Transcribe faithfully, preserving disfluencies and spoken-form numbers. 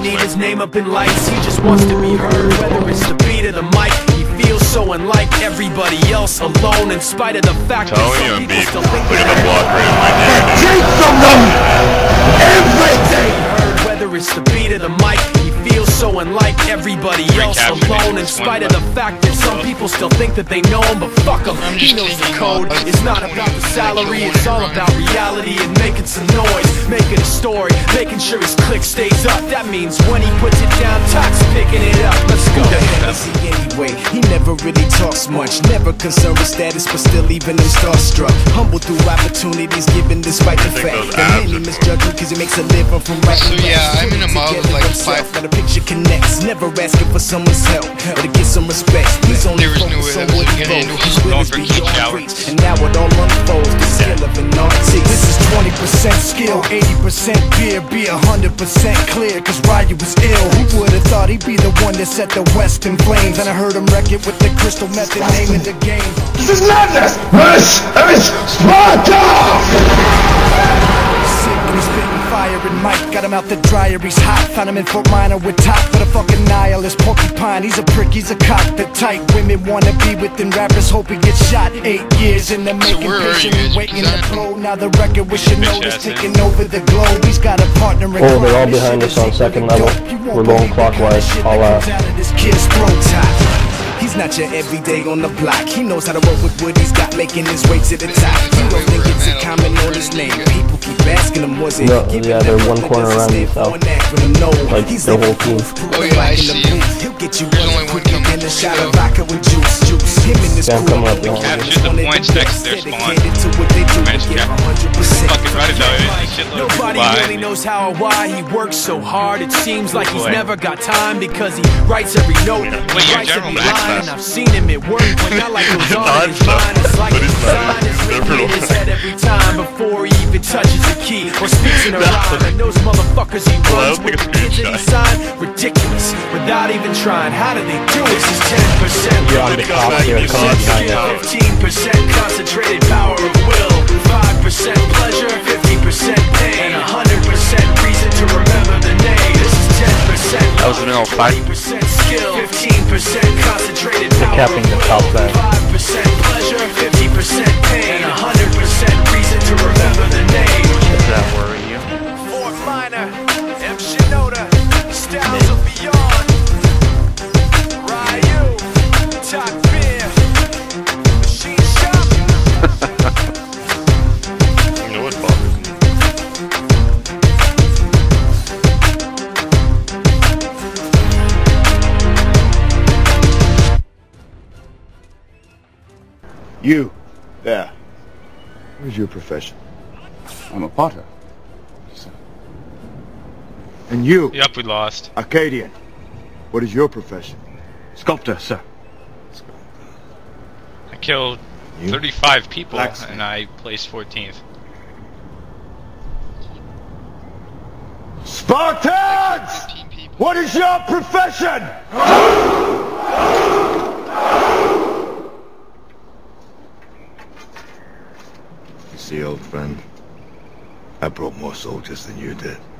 need his name up in lights. He just wants to be heard, whether it's the beat of the mic. He feels so unlike everybody else, alone in spite of the fact that some people still think that the blocker in my name. Take from them everything. Whether it's the beat of the mic, he feels so unlike everybody else, alone in spite of the fact that some people still think that they know him, but fuck him, he knows the code. It's not about the salary, it's all about reality and making some noise, making a story, making sure his click stays up. That means when he puts it down, Tox picking it up. Let's go. Who the hell is he anyway? He never really talks much, never concerned with status, but still even him starstruck. Humble through opportunities given despite the fact that many misjudge him cause he makes a living from right so yeah, I'm in a mob with like five. Now the picture connects, never asking for someone's help or to get some respect. He's only there was no way that was getting into his going for key showers. And now it all unfolds, the skill of an artist. This is twenty percent skill, eighty percent beer, be one hundred percent clear, cause Ryu was ill. Who would've thought he'd be the one that set the West in flames? And I heard him wreck it with the crystal method, naming the game. This is madness! This is Sparta! Fire and Mike, got him out the dryer, he's hot. Found him in Fort Minor with top for the fucking nihilist porcupine. He's a prick, he's a cock, the type women wanna be within. Rappers hope he gets shot. Eight years in the making, so patiently waiting to blow. Now the record we should notice taking over the globe. He's got a partner in Oh, they're all behind us on second level. We're going clockwise. I'll uh He's not your everyday on the block. He knows how to work with what he's got, making his way to the top. He don't think it's a comment on his name. People keep asking him, was it? No, yeah, they're one corner around you, so like the whole team. Oh yeah, I see him. There's only one coming. And a shot of vodka with juice, juice. Him in this Can't come up behind. Captured the points next to their spawn. Managed to get fucking right about it. Nobody really knows how or why he works so hard. It seems like he's never got time because he writes every note, he writes every line. And I've seen him at work when that like goes on in his mind. It's like his sign is written in his head every time before he even touches the key or speaks in a rhyme. And those motherfuckers he runs with the kids that he signed, ridiculous, without even trying. How do they do it? This is ten percent You're on the top here, come on behind you. fifteen percent concentrated power of will, five percent pleasure, fifty percent pain, and one hundred percent reason to remember the name. This is ten percent That was an L five. percent skill, fifteen percent concentrated power capping the top there. five percent pleasure, fifty percent pain, and one hundred percent reason to remember the name. Does that worry you? Fort Minor, M. Shinoda, Styles of Beyond, Ryu, Top Beer, Machine Shop. You know what bothers me? You, there. What is your profession? I'm a potter. And you, Yep, we lost. Acadian. What is your profession? Sculptor, sir. I killed You? thirty-five people Blacksmith. and I placed fourteenth. Spartans! fifteen people. What is your profession? You see, old friend, I brought more soldiers than you did.